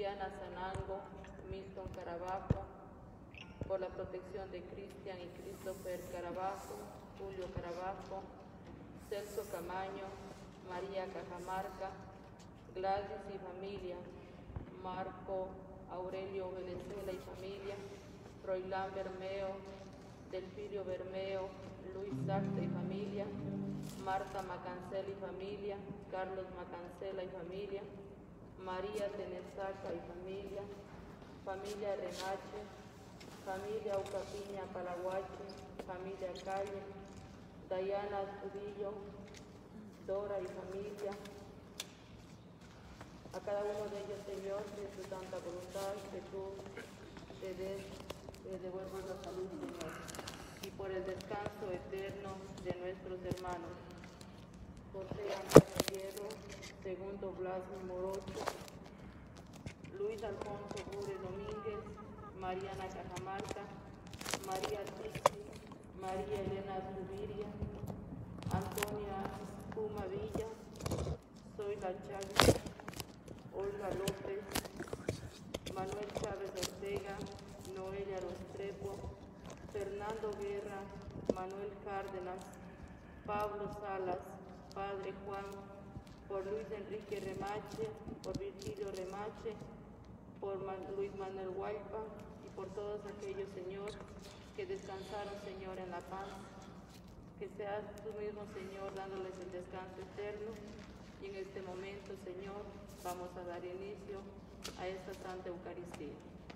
Diana Sanango, Milton Carabajo, por la protección de Cristian y Christopher Carabajo, Julio Carabajo, Celso Camaño, María Cajamarca, Gladys y familia, Marco Aurelio Venezuela y familia, Froilán Bermeo, Delfirio Bermeo, Luis Sarte y familia, Marta Macancela y familia, Carlos Macancela y familia, María Tenesaca y familia, familia Renache, familia Ucapiña Palaguache, familia Calle, Dayana Astudillo, Dora y familia. A cada uno de ellos, Señor, de tu santa voluntad, que tú te devuelvas la salud, Señor, y por el descanso eterno de nuestros hermanos. José Antonio Hierro, segundo Blasio Morocho, Luis Alfonso Gure Domínguez, Mariana Cajamarca, María Tixi, María Elena Zubiria, Antonia Puma Villa, Zoila Chávez, Olga López, Manuel Chávez Ortega, Noelia Rostrepo, Fernando Guerra, Manuel Cárdenas, Pablo Salas, Padre Juan, por Luis Enrique Remache, por Virgilio Remache, por Luis Manuel Huaypa y por todos aquellos, Señor, que descansaron, Señor, en la paz. Que seas tú mismo, Señor, dándoles el descanso eterno. Y en este momento, Señor, vamos a dar inicio a esta Santa Eucaristía.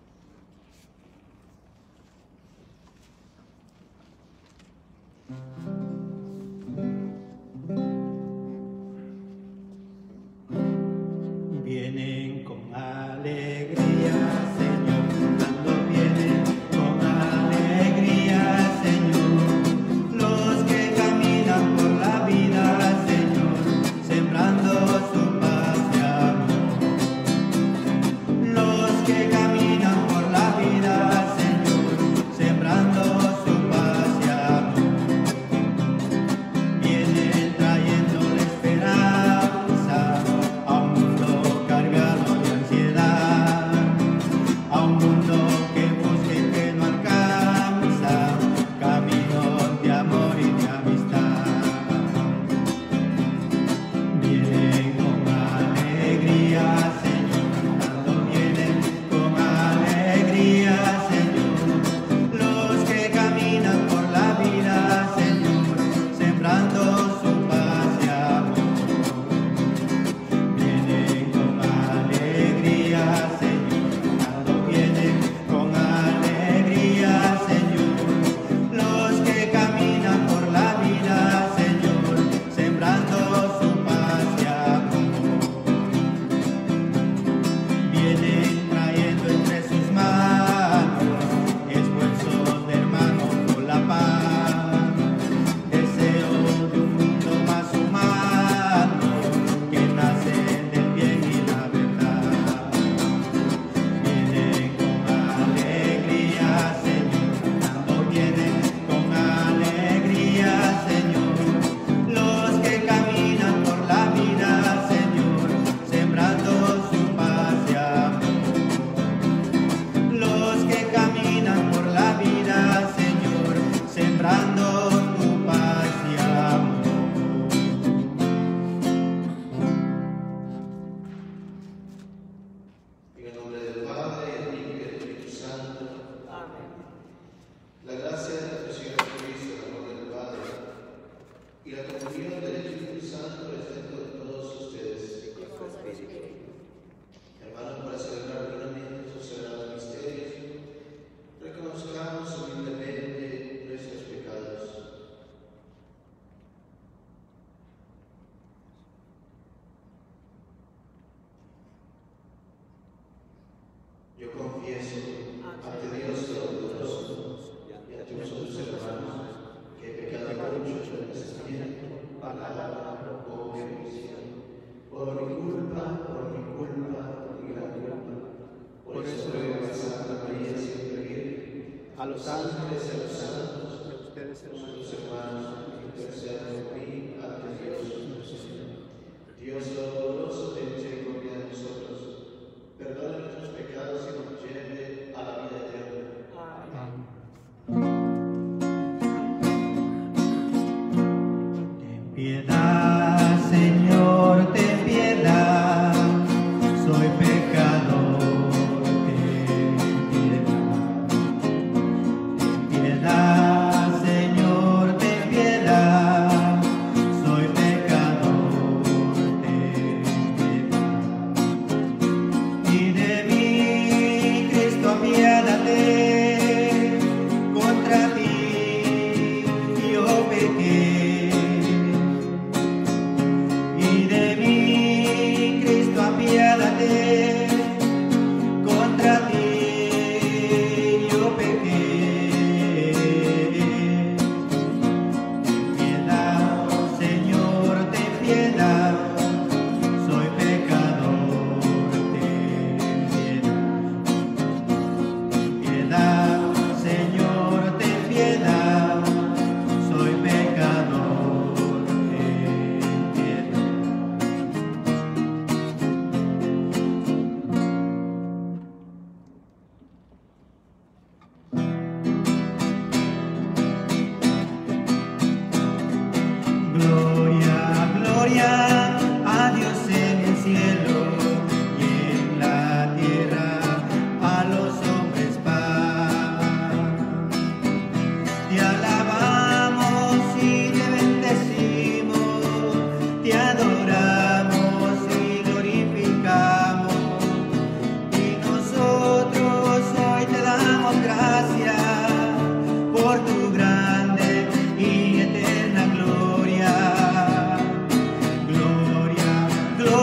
Vienen con alegría, Señor, cuando vienen con alegría, Señor, los que caminan por la vida, Señor, sembrando su paz y amor. Los que caminan por la vida, Señor, sembrando su paz y amor. Vienen trayendo la esperanza a un mundo cargado de ansiedad, a un mundo que busca y que no alcanza, caminos de amor y de amistad. Vienen con alegría, Señor, cuando vienen con alegría, Señor, los que caminan por la vida, Señor, sembrando su paz y amor. Vienen con alegría, Señor, cuando vienen con alegría, Señor, los que caminan por la vida, Señor, sembrando su paz y amor. Vienen trayendo entre sus manos esfuerzos de hermanos por la paz, deseos de un mundo más humano que nace del bien y la verdad. Vienen con alegría, Señor, cuando vienen con alegría, Señor, los que caminan por la vida, Señor, sembrando su paz y amor. Los que caminan por la vida, Señor, sembrando tu paz y amor. En el nombre del Padre, del Hijo y del Espíritu Santo. Amén. La gracia de nuestro Señor Jesucristo, el amor del Padre y la comunión del Espíritu Santo esté con todos ustedes. Hermanos, para celebrar plenamente estos sagrados misterios, reconozcamos humildemente nuestros pecados. Yo confieso ante Dios Todopoderoso y ante vosotros, hermanos, que he pecado mucho en pensamiento, palabra, obra y omisión, por mi culpa, por mi gran culpa. Por eso ruego a Santa María siempre Virgen, a los ángeles y a los santos, a ustedes, hermanos, intercedan por mí ante Dios nuestro Señor. Dios Todopoderoso, ten misericordia de nosotros, perdona nuestros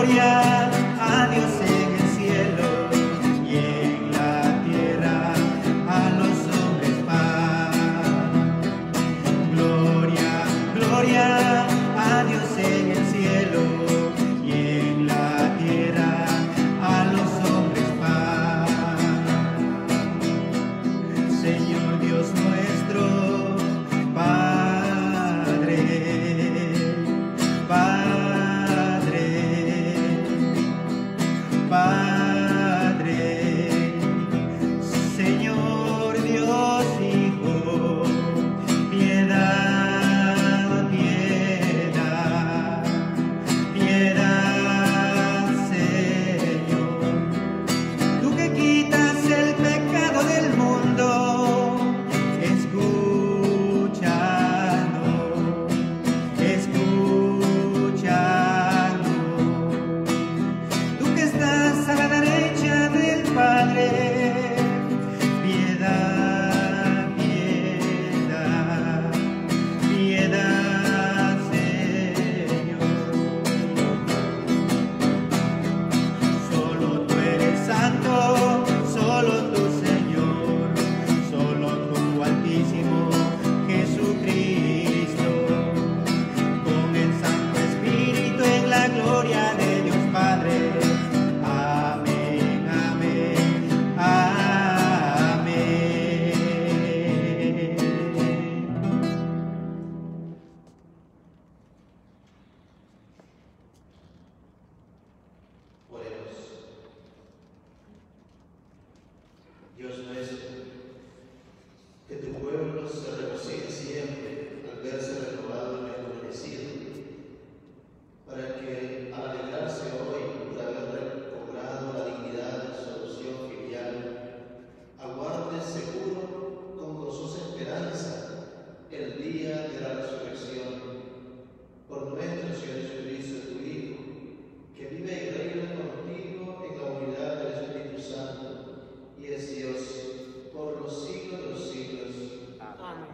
gloria a Dios en el cielo y en la tierra a los hombres paz. Gloria, gloria a Dios en el cielo y en la tierra a los hombres paz. Señor Dios nuestro, Padre, Padre, Padre, Señor Dios Hijo, piedad, piedad, piedad, Señor. Tú que quitas el pecado del mundo, escúchanos, escúchanos. Tú que estás a la derecha del Padre, piedad, piedad, piedad, Señor. Solo tú eres santo, solo tú, Señor, solo tú, Altísimo Jesucristo, con el Santo Espíritu en la gloria de Dios Padre. Amén, amén, amén. Oremos. Dios nuestro, que tu pueblo se regocije siempre al verse renovado y rejuvenecido, para que al alegrarse hoy por haber recobrado la dignidad de su adopción filial, aguarde seguro con gozosa esperanza el día de la resurrección. Por nuestro Señor Jesucristo, tu Hijo, que vive y reina contigo en la unidad del Espíritu Santo, y es Dios por los siglos de los siglos. Amén.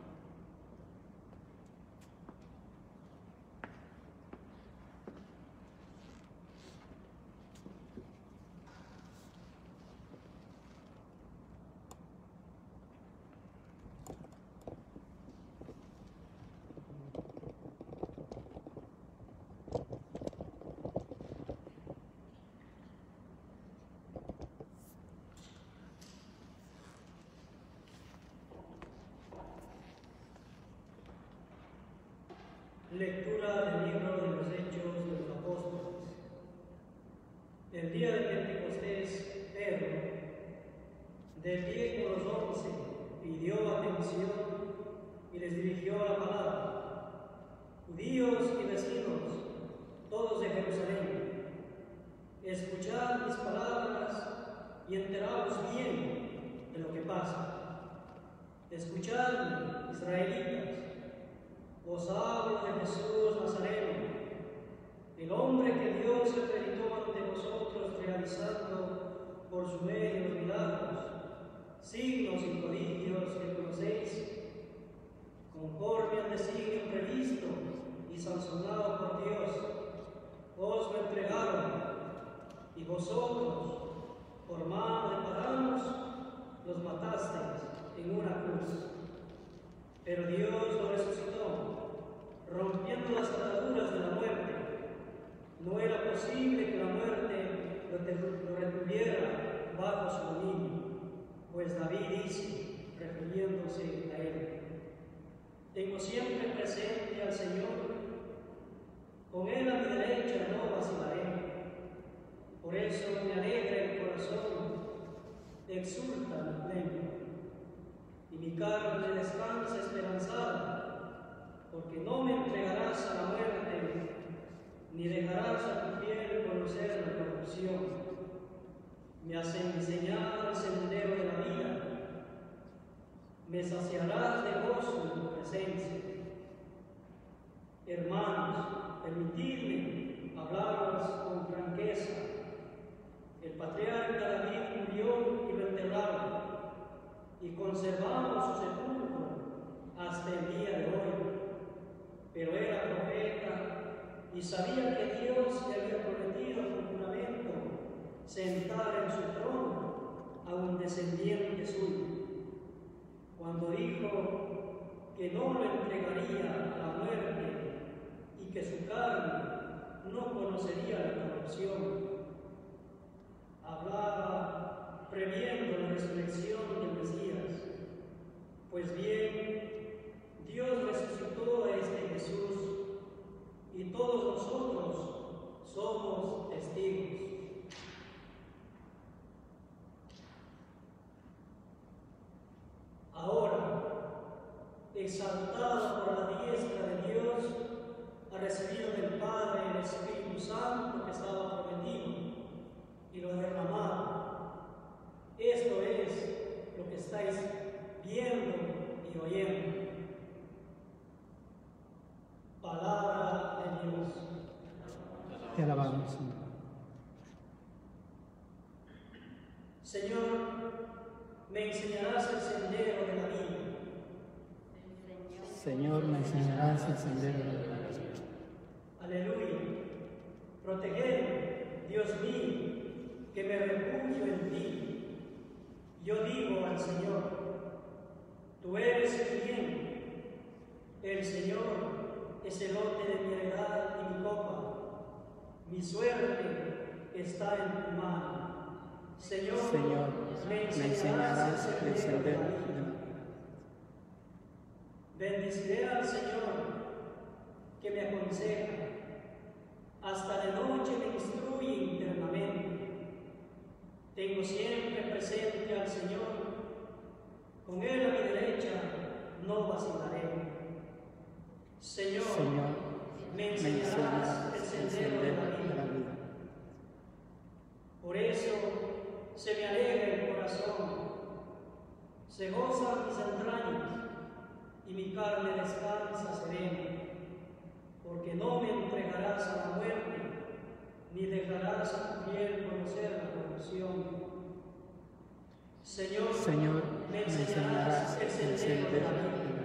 Lectura del libro de los Hechos de los Apóstoles. El día de Pentecostés, Pedro, de pie con los 11, pidió atención y les dirigió la palabra. Judíos y vecinos, todos de Jerusalén, escuchad mis palabras y enteraos bien de lo que pasa. Escuchadme, israelitas. Os hablo de Jesús Nazareno, el hombre que Dios acreditó ante vosotros realizando por su medio los milagros, signos y prodigios que conocéis, conforme al designio previsto y sancionado por Dios, os lo entregaron, y vosotros, por mano de paganos, los matasteis en una cruz. Pero Dios lo resucitó, rompiendo las ataduras de la muerte. No era posible que la muerte lo retuviera bajo su dominio, pues David dice, refiriéndose a él: tengo siempre presente al Señor, con él a mi derecha no vacilaré. Por eso me alegra el corazón, exulta mi lengua, y mi carne descansa esperanzada, porque no me entregarás a la muerte, ni dejarás a tu fiel conocer la corrupción. Me has enseñado el sendero de la vida, me saciarás de gozo en tu presencia. Hermanos, permitidme hablaros con franqueza. El patriarca David murió y lo enterraron, y conservamos su sepulcro hasta el día de hoy. Pero era profeta y sabía que Dios le había prometido conocería la corrupción. Hablaba previendo la resurrección del Mesías. Pues bien, Dios resucitó a este Jesús y todos nosotros somos testigos. Ahora, exaltado por la diestra de Dios, ha recibido del Padre el Espíritu Santo que estaba prometido y lo ha derramado. Esto es lo que estáis viendo y oyendo. Palabra de Dios. Te alabamos, Señor. Señor, me enseñarás el sendero de la vida. Señor, me enseñarás el sendero de la vida. Aleluya. Protegedme, Dios mío, que me refugio en ti. Yo digo al Señor, tú eres mi bien. El Señor es el lote de mi heredad y mi copa. Mi suerte está en tu mano. Señor, me enseñarás el sendero de la vida. Bendeciré al Señor que me aconseja. Hasta de noche me instruye internamente. Tengo siempre presente al Señor. Con Él a mi derecha no vacilaré. Señor, me enseñarás el sendero de la vida. Por eso se me alegra el corazón, se gozan mis entrañas y mi carne descansa serena, porque no me entregarás a la muerte, ni dejarás a tu fiel conocer la corrupción. Señor, me enseñarás el sendero de la vida.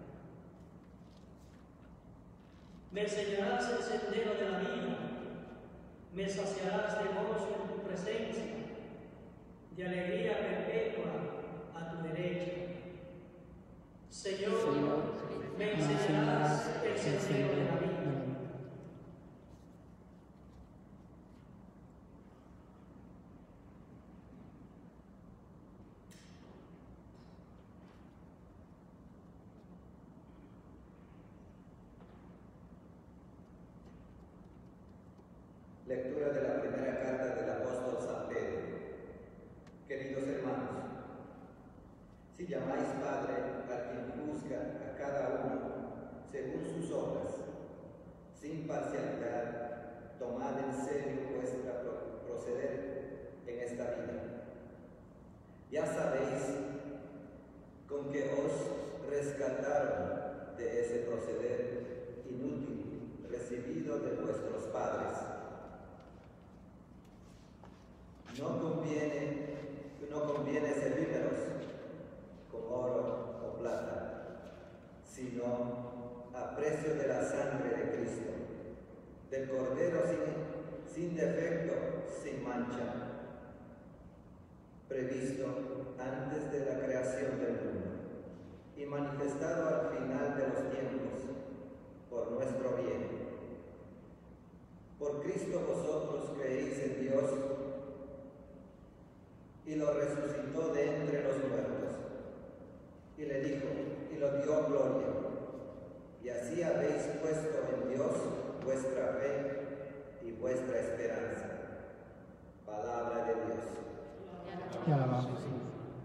Me enseñarás el sendero de la vida, me saciarás de gozo en tu presencia, de alegría perpetua a tu derecha. Señor, me enseñarás el sendero de la vida. Lectura de la primera carta del apóstol San Pedro. Queridos hermanos, si llamáis Padre a quien juzga a cada uno según sus obras, sin parcialidad, tomad en serio vuestra proceder en esta vida. Ya sabéis con que os rescataron de ese proceder inútil recibido de vuestros padres. No conviene servímeros con oro o plata, sino a precio de la sangre de Cristo, del Cordero sin defecto, sin mancha, previsto antes de la creación del mundo y manifestado al final de los tiempos por nuestro bien. Por Cristo vosotros creéis en Dios y lo resucitó de entre los muertos, y le dijo, y lo dio gloria, y así habéis puesto en Dios vuestra fe y vuestra esperanza. Palabra de Dios. Te alabamos, Señor.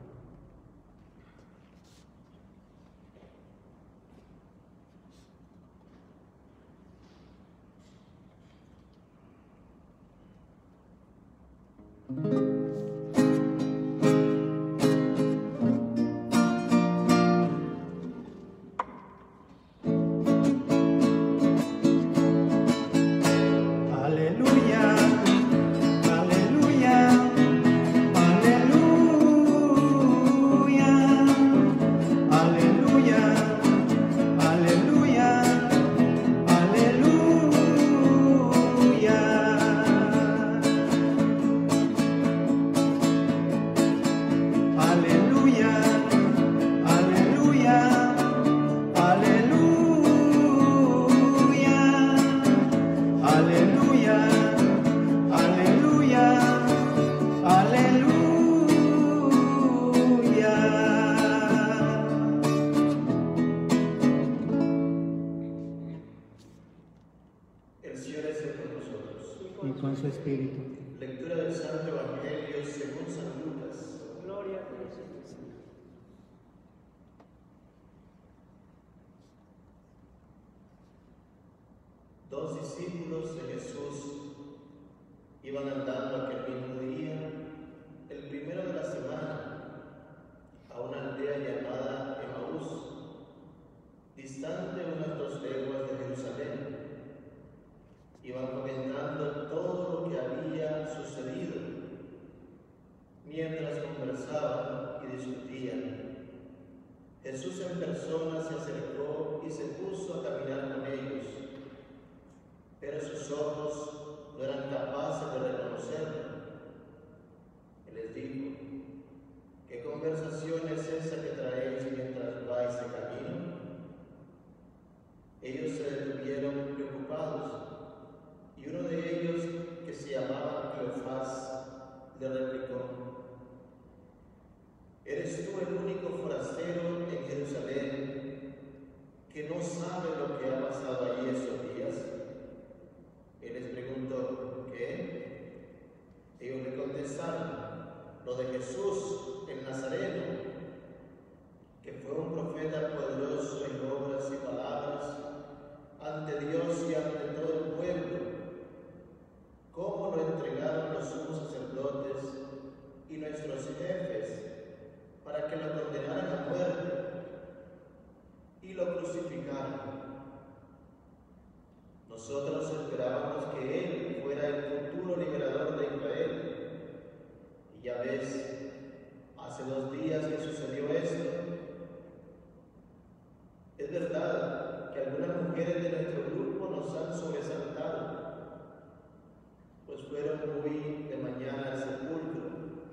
Aleluya, aleluya, aleluya, aleluya, aleluya, aleluya. y con su espíritu. Lectura del Santo Evangelio según San Lucas. Gloria a ti, Señor. Dos discípulos de Jesús iban andando aquel mismo día, el primero de la semana, a una aldea llamada Emaús, distante unas 2 leguas de Jerusalén. Iban comentando todo lo que había sucedido, mientras conversaban y discutían. Jesús en persona se acercó y se puso a caminar con ellos, pero sus ojos no eran capaces de reconocerlo. Él les dijo: ¿qué conversación es esa que traéis mientras vais de camino? Ellos se detuvieron preocupados, y uno de ellos, que se llamaba Cleofás, le replicó: ¿eres tú el único forastero en Jerusalén que no sabe lo que ha pasado allí estos días? Él les preguntó: ¿qué? Ellos le contestaron: lo de Jesús el Nazareno, que fue un profeta poderoso en obras y palabras ante Dios y ante todo el pueblo. ¿Cómo lo entregaron los sumos sacerdotes y nuestros jefes para que lo condenaran a muerte y lo crucificaran? Nosotros esperábamos que Él fuera el futuro liberador de Israel. Y ya ves, hace 2 días que sucedió esto. Es verdad que algunas mujeres de nuestro grupo nos han sobresaltado, pues fueron muy de mañana al sepulcro.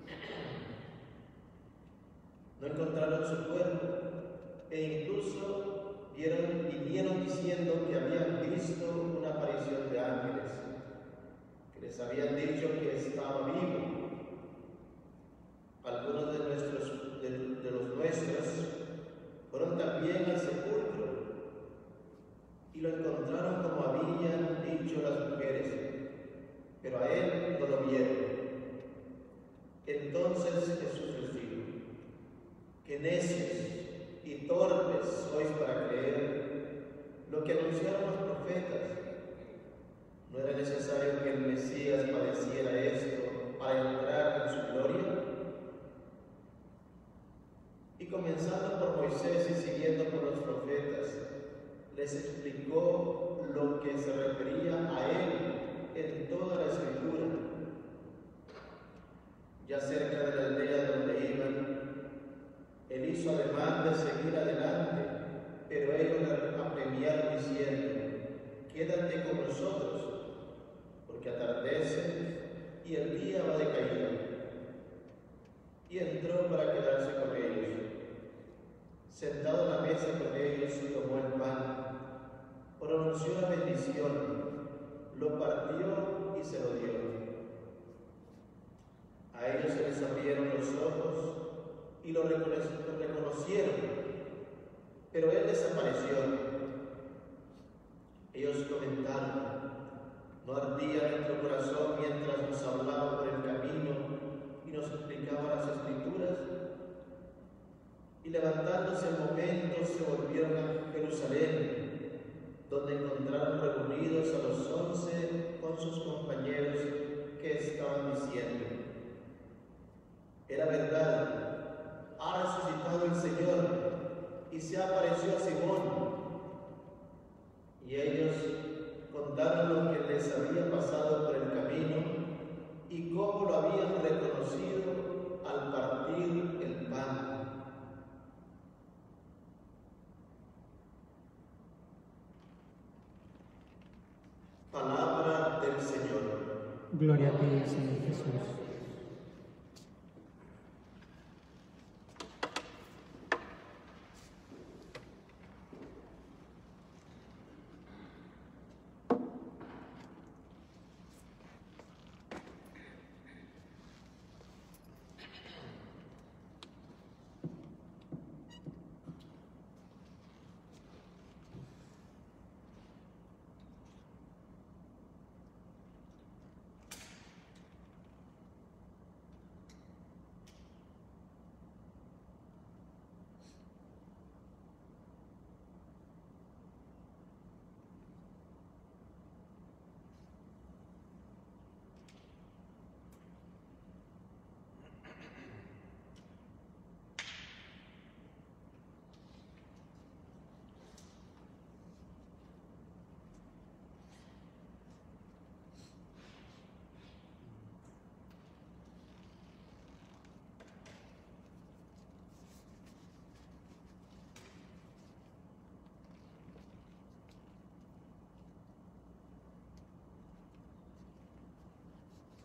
No encontraron su cuerpo e incluso vinieron diciendo que habían visto una aparición de ángeles, que les habían dicho que estaba vivo. Algunos de los nuestros fueron también al sepulcro y lo encontraron como habían dicho las mujeres, pero a él no lo vieron. Entonces Jesús les dijo: qué necios y torpes sois para creer lo que anunciaron los profetas. ¿No era necesario que el Mesías padeciera esto para entrar en su gloria? Y comenzando por Moisés y siguiendo por los profetas, les explicó lo que se refería a él en toda la Escritura. Ya cerca de la aldea donde iban, él hizo ademán de seguir adelante, pero ellos le apremiaron diciendo: quédate con nosotros, porque atardece y el día va de caída. Y entró para quedarse con ellos. Sentado a la mesa con ellos, tomó el pan, pronunció la bendición, lo partió y se lo dio. A ellos se les abrieron los ojos y lo reconocieron, pero él desapareció. Ellos comentaron: ¿no ardía nuestro corazón mientras nos hablaba por el camino y nos explicaba las Escrituras? Y levantándose al momento se volvieron a Jerusalén, donde encontraron reunidos a los 11 con sus compañeros, que estaban diciendo: era verdad, ha resucitado el Señor y se apareció a Simón. Y ellos contaron lo que les había pasado por el camino y cómo lo habían reconocido al partir el pan. Palabra del Señor. Gloria a ti, Señor Jesús.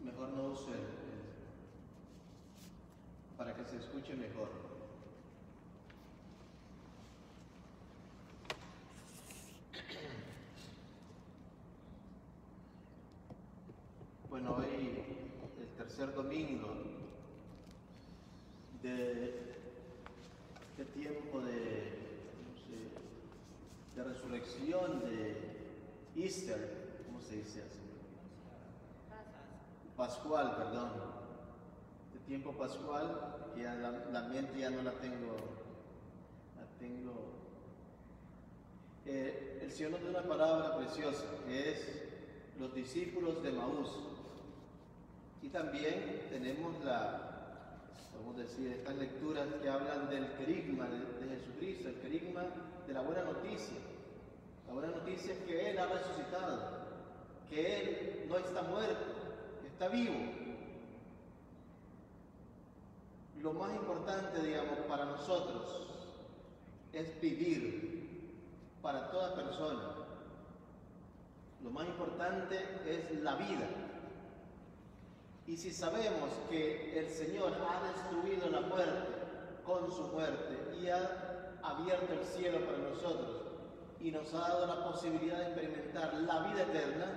mejor no uso para que se escuche mejor. Bueno, hoy el tercer domingo de tiempo de resurrección, de Easter, ¿cómo se dice así? Pascual, perdón. De tiempo pascual, que ya la mente ya no la tengo. El Señor nos da una palabra preciosa, que es los discípulos de Maús. Y también tenemos podemos decir, estas lecturas que hablan del querigma de Jesucristo, el querigma de la buena noticia. La buena noticia es que Él ha resucitado, que Él no está muerto, que está vivo. Lo más importante, digamos, para nosotros es vivir para toda persona. Lo más importante es la vida. Y si sabemos que el Señor ha destruido la muerte con su muerte y ha abierto el cielo para nosotros y nos ha dado la posibilidad de experimentar la vida eterna,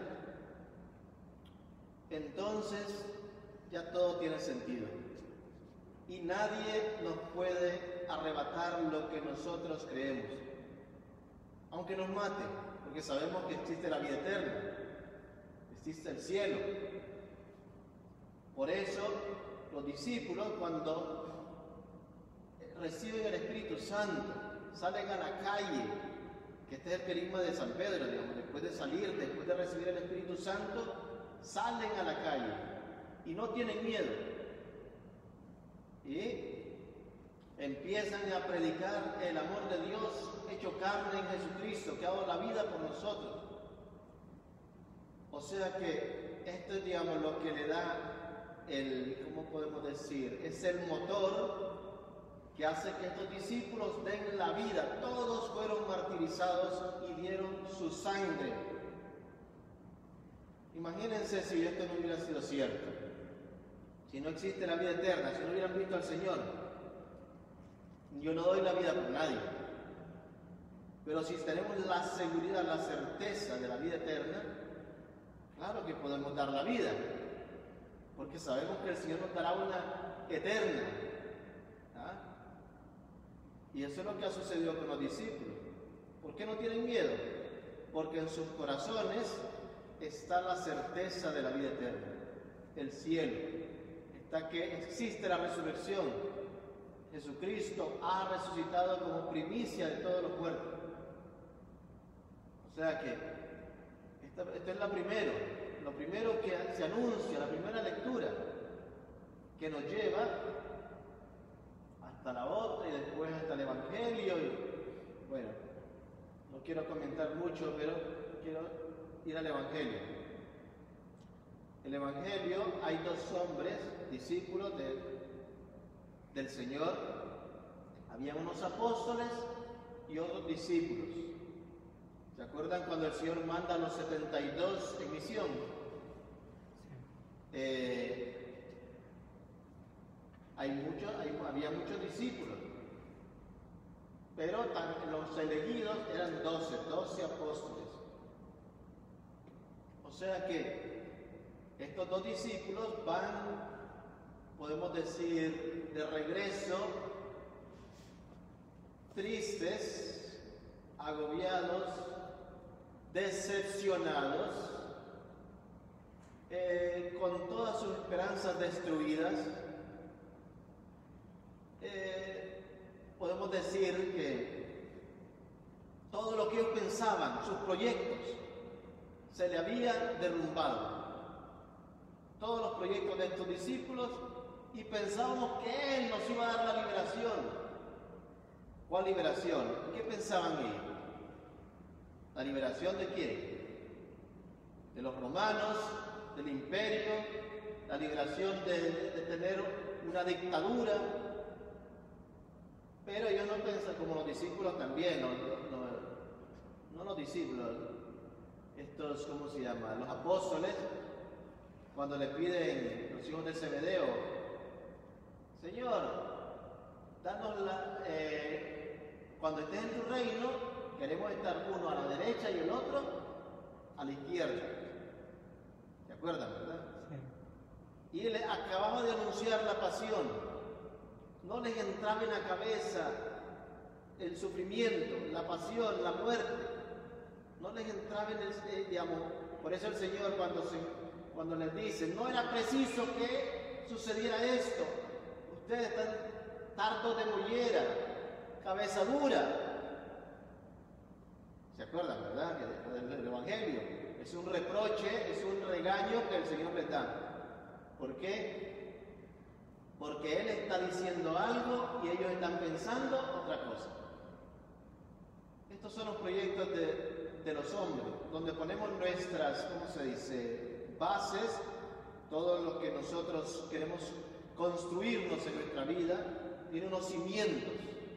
entonces ya todo tiene sentido. Y nadie nos puede arrebatar lo que nosotros creemos, aunque nos mate, porque sabemos que existe la vida eterna, existe el cielo. Por eso los discípulos, cuando reciben el Espíritu Santo, salen a la calle, que este es el querigma de San Pedro, digamos, después de salir, después de recibir el Espíritu Santo, salen a la calle y no tienen miedo. Y empiezan a predicar el amor de Dios hecho carne en Jesucristo, que ha dado la vida por nosotros. O sea que esto es, digamos, lo que le da ¿cómo podemos decir? Es el motor que hace que estos discípulos den la vida. Todos fueron martirizados y dieron su sangre. Imagínense si esto no hubiera sido cierto. Si no existe la vida eterna, si no hubieran visto al Señor. Yo no doy la vida por nadie. Pero si tenemos la seguridad, la certeza de la vida eterna, claro que podemos dar la vida. Porque sabemos que el Señor nos dará una eterna. ¿Ah? Y eso es lo que ha sucedido con los discípulos. ¿Por qué no tienen miedo? Porque en sus corazones está la certeza de la vida eterna, el cielo. Está que existe la resurrección. Jesucristo ha resucitado como primicia de todos los muertos. O sea que esto es lo primero que se anuncia, la primera lectura, que nos lleva hasta la otra y después hasta el Evangelio. Y, bueno, no quiero comentar mucho, pero quiero ir al Evangelio. El Evangelio, hay dos hombres, discípulos del Señor. Había unos apóstoles y otros discípulos. ¿Se acuerdan cuando el Señor manda a los 72 en misión? Había muchos discípulos, pero los elegidos eran 12 apóstoles. O sea que estos dos discípulos van, podemos decir, de regreso, tristes, agobiados, decepcionados, con todas sus esperanzas destruidas. Podemos decir que todo lo que ellos pensaban, sus proyectos, se le había derrumbado. Todos los proyectos de estos discípulos, y pensábamos que Él nos iba a dar la liberación. ¿Cuál liberación? ¿Qué pensaban ellos? ¿La liberación de quién? De los romanos, del imperio, la liberación de tener una dictadura. Pero ellos no piensan como los discípulos también, no los discípulos, estos, ¿cómo se llama? Los apóstoles, cuando le piden los hijos de Zebedeo, Señor, danos cuando estés en tu reino, queremos estar uno a la derecha y el otro a la izquierda. ¿Se acuerdan, verdad? Sí. Y él acababa de anunciar la pasión. No les entraba en la cabeza el sufrimiento, la pasión, la muerte. No les entraba en el amor. Por eso el Señor cuando les dice, no era preciso que sucediera esto. Ustedes están tardos de mollera, cabeza dura. ¿Se acuerdan, verdad? Del Evangelio. Es un reproche, es un regaño que el Señor les da. ¿Por qué? Porque Él está diciendo algo y ellos están pensando otra cosa. Estos son los proyectos de los hombres, donde ponemos nuestras, ¿cómo se dice?, bases, todo lo que nosotros queremos construirnos en nuestra vida, tiene unos cimientos.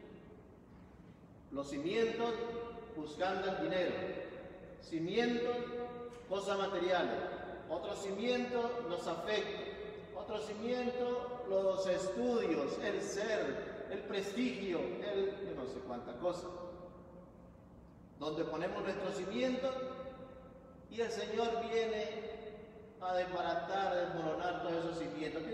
Los cimientos buscando el dinero, cimientos, cosas materiales, otro cimiento, los afectos, otro cimiento, los estudios, el ser, el prestigio, yo no sé cuánta cosa. Donde ponemos nuestro cimiento y el Señor viene a desbaratar, a desmoronar todos esos cimientos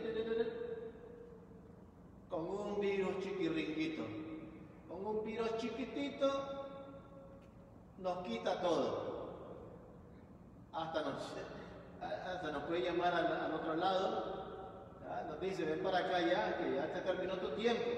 con un virus chiquirringuito, con un virus chiquitito nos quita todo, hasta nos puede llamar al otro lado, ¿ya? Nos dice ven para acá ya, que ya te terminó tu tiempo.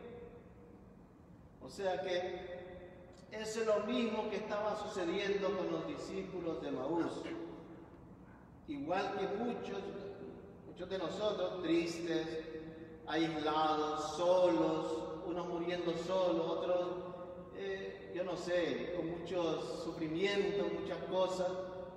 O sea que eso es lo mismo que estaba sucediendo con los discípulos de Emaús. Igual que muchos de nosotros, tristes, aislados, solos, unos muriendo solos, otros, yo no sé, con muchos sufrimientos, muchas cosas.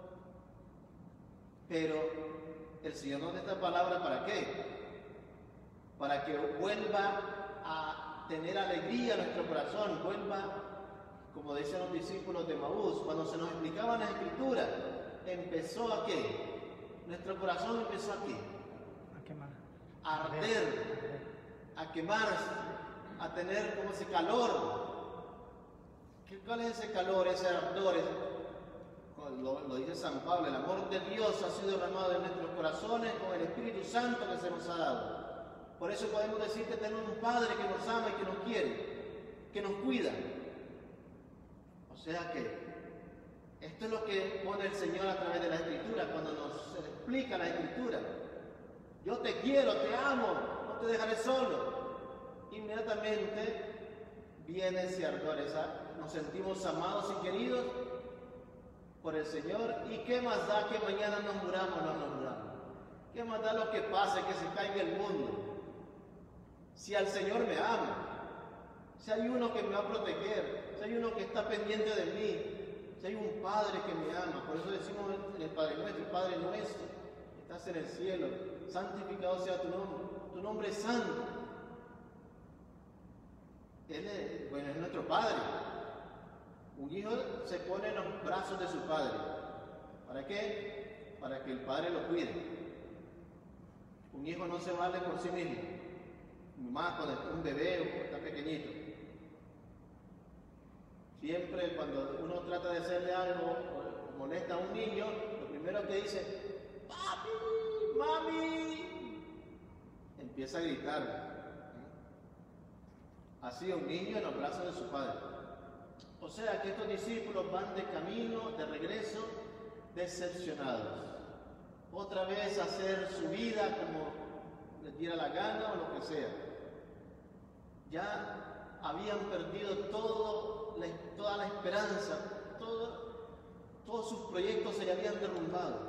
Pero el Señor nos da esta palabra ¿para qué? Para que vuelva a tener alegría en nuestro corazón, vuelva, como decían los discípulos de Emaús, cuando se nos explicaban las Escrituras, empezó a ¿qué? Nuestro corazón empezó a ¿qué? A quemar. A arder, a quemarse, a tener como ese calor. ¿Cuál es ese calor, ese ardor? Lo dice San Pablo, el amor de Dios ha sido derramado en nuestros corazones con el Espíritu Santo que se nos ha dado. Por eso podemos decir que tenemos un Padre que nos ama y que nos quiere, que nos cuida. O sea que esto es lo que pone el Señor a través de la Escritura, cuando nos explica la Escritura. Yo te quiero, te amo, no te dejaré solo. Inmediatamente viene ese ardor, nos sentimos amados y queridos por el Señor. ¿Y qué más da que mañana nos muramos o no nos muramos? ¿Qué más da lo que pase, que se caiga el mundo? Si al Señor me ama, si hay uno que me va a proteger, si hay uno que está pendiente de mí, si hay un Padre que me ama. Por eso decimos en el Padre nuestro, que estás en el cielo, santificado sea tu nombre es santo. Él es nuestro Padre. Un hijo se pone en los brazos de su padre. ¿Para qué? Para que el padre lo cuide. Un hijo no se vale por sí mismo. Más cuando es un bebé o está pequeñito. Siempre cuando uno trata de hacerle algo o molesta a un niño, lo primero que dice, ¡papi! ¡Mami! Empieza a gritar. Así un niño en los brazos de su padre. O sea que estos discípulos van de camino, de regreso, decepcionados. Otra vez a hacer su vida como les diera la gana o lo que sea. Ya habían perdido toda la esperanza, todos sus proyectos se le habían derrumbado.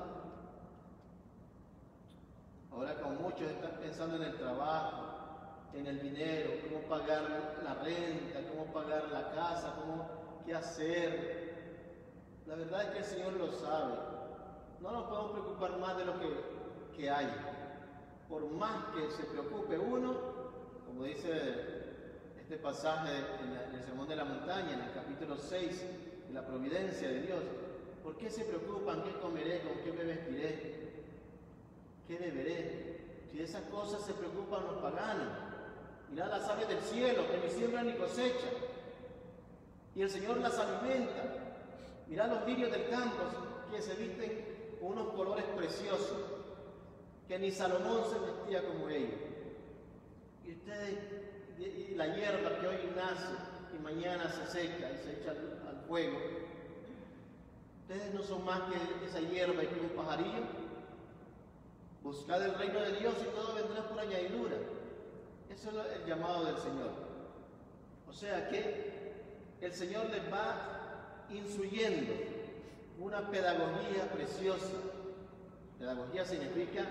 Ahora como muchos están pensando en el trabajo, en el dinero, cómo pagar la renta, cómo pagar la casa, qué hacer. La verdad es que el Señor lo sabe. No nos podemos preocupar más de lo que hay. Por más que se preocupe uno, como dice este pasaje en el Sermón de la Montaña, en el capítulo 6, de la providencia de Dios. ¿Por qué se preocupan? ¿Qué comeré? ¿Con qué me vestiré? ¿qué beberé? Si de esas cosas se preocupan los paganos. Mirad las aves del cielo, que ni siembran ni cosechan, y el Señor las alimenta. Mirad los lirios del campo, que se visten con unos colores preciosos, que ni Salomón se vestía como ellos. Y ustedes, y la hierba que hoy nace y mañana se seca y se echa al fuego, ustedes no son más que esa hierba y que un pajarillo. Buscad el reino de Dios y todo vendrá por añadidura. Eso es el llamado del Señor. O sea que el Señor les va instruyendo una pedagogía preciosa. Pedagogía significa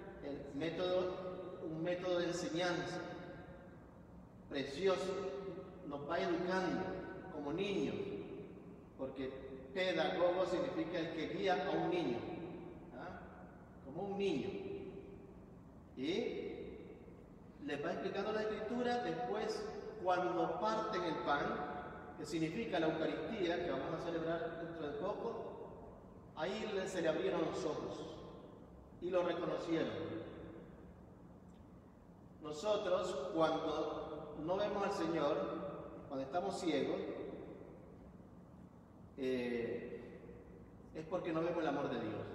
un método de enseñanza precioso. Nos va educando como niños, porque pedagogo significa el que guía a un niño, como un niño. Y les va explicando la Escritura. Después, cuando parten el pan, que significa la Eucaristía, que vamos a celebrar dentro de poco, ahí se le abrieron los ojos y lo reconocieron. Nosotros, cuando no vemos al Señor, cuando estamos ciegos, es porque no vemos el amor de Dios.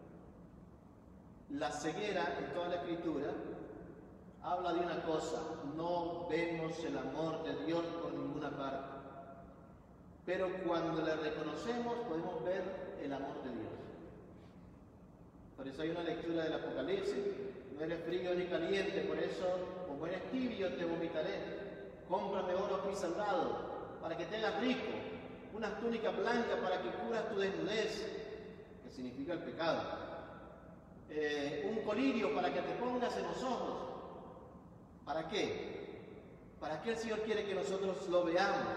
La ceguera en toda la Escritura habla de una cosa: no vemos el amor de Dios por ninguna parte. Pero cuando le reconocemos, podemos ver el amor de Dios. Por eso hay una lectura del Apocalipsis: no eres frío ni caliente, por eso, como eres tibio, te vomitaré. Cómprame oro crisaldado, para que te hagas rico, unas túnicas blancas para que cubras tu desnudez, que significa el pecado, un colirio para que te pongas en los ojos. ¿Para qué? ¿Para qué el Señor quiere que nosotros lo veamos?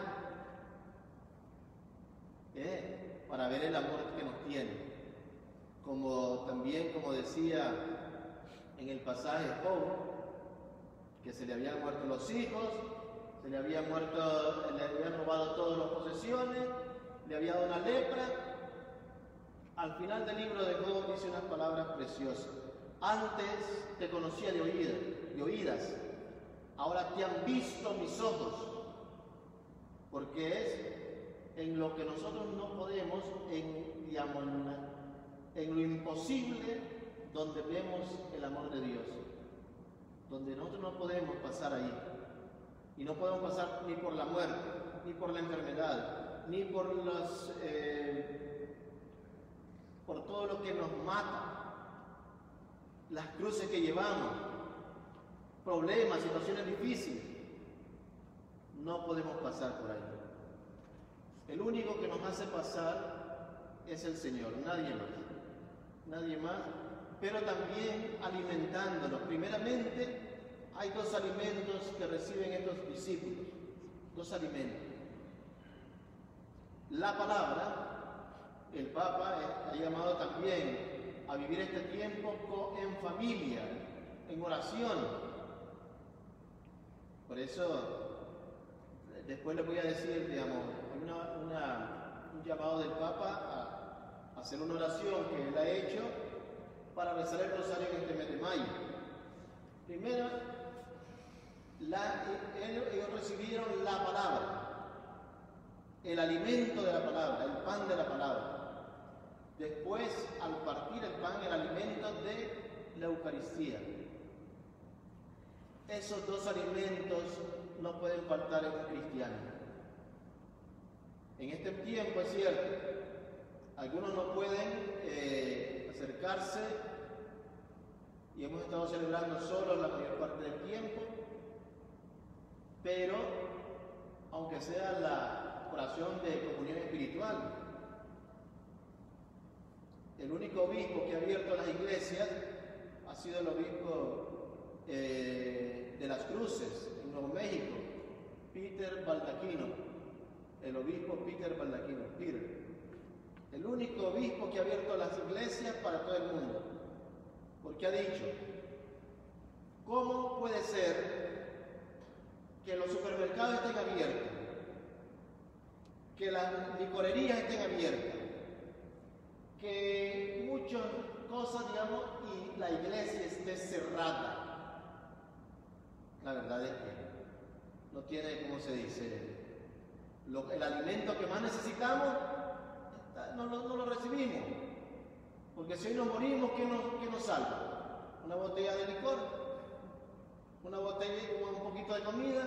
Para ver el amor que nos tiene. Como decía en el pasaje Job, que se le habían muerto los hijos, le habían robado todas las posesiones, le había dado una lepra. Al final del libro de Job dice unas palabras preciosas: antes te conocía de oídas, ahora te han visto mis ojos. Porque es en lo que nosotros no podemos, en lo imposible, donde vemos el amor de Dios, donde nosotros no podemos pasar ahí. Y no podemos pasar ni por la muerte, ni por la enfermedad, ni por todo lo que nos mata, las cruces que llevamos, problemas, situaciones difíciles. No podemos pasar por ahí. El único que nos hace pasar es el Señor, nadie más, pero también alimentándonos. Primeramente, hay dos alimentos que reciben estos discípulos, dos alimentos. La palabra, el Papa ha llamado también a vivir este tiempo en familia, en oración. Por eso, después les voy a decir, hay un llamado del Papa a hacer una oración que él ha hecho para rezar el rosario en este mes de mayo. Primero, ellos recibieron la palabra, el alimento de la palabra, el pan de la palabra. Después, al partir el pan, el alimento de la Eucaristía. Esos dos alimentos no pueden faltar en un cristiano. En este tiempo, es cierto, algunos no pueden acercarse, y hemos estado celebrando solos la mayor parte del tiempo, pero aunque sea la oración de comunión espiritual, el único obispo que ha abierto las iglesias ha sido el obispo de Las Cruces, en Nuevo México, Peter Baldaquino, el obispo Peter Baldaquino, el único obispo que ha abierto las iglesias para todo el mundo, porque ha dicho: ¿cómo puede ser que los supermercados estén abiertos, que las licorerías estén abiertas, que muchas cosas, y la iglesia esté cerrada. La verdad es que no tiene, como se dice, el alimento que más necesitamos, no lo recibimos. Porque si hoy nos morimos, ¿qué nos salva? ¿Una botella de licor? ¿Una botella con un poquito de comida?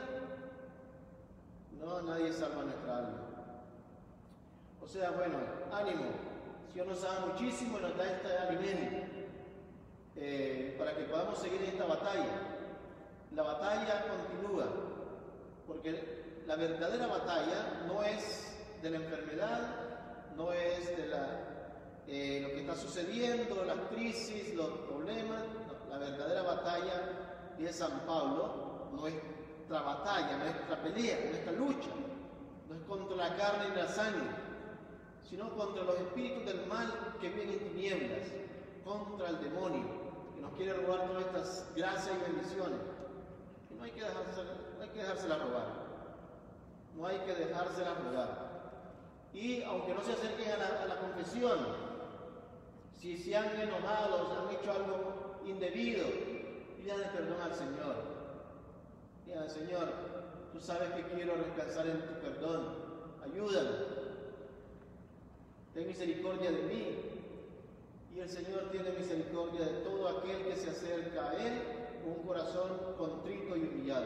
No, nadie salva nuestra alma. O sea, bueno, ánimo. Dios nos ama muchísimo y nos da este alimento para que podamos seguir en esta batalla. La batalla continúa, porque la verdadera batalla no es de la enfermedad, no es de lo que está sucediendo, las crisis, los problemas. No, la verdadera batalla, dice San Pablo, nuestra batalla, nuestra pelea, nuestra lucha, no es contra la carne y la sangre, sino contra los espíritus del mal que viven en tinieblas, contra el demonio, que nos quiere robar todas estas gracias y bendiciones. Y no hay que dejárselas robar. No hay que dejárselas robar. Y aunque no se acerquen a la confesión, si se han enojado, si han hecho algo indebido, pídanle perdón al Señor. Díganle: Señor, tú sabes que quiero descansar en tu perdón, ayúdame. Ten misericordia de mí. Y el Señor tiene misericordia de todo aquel que se acerca a Él con un corazón contrito y humillado.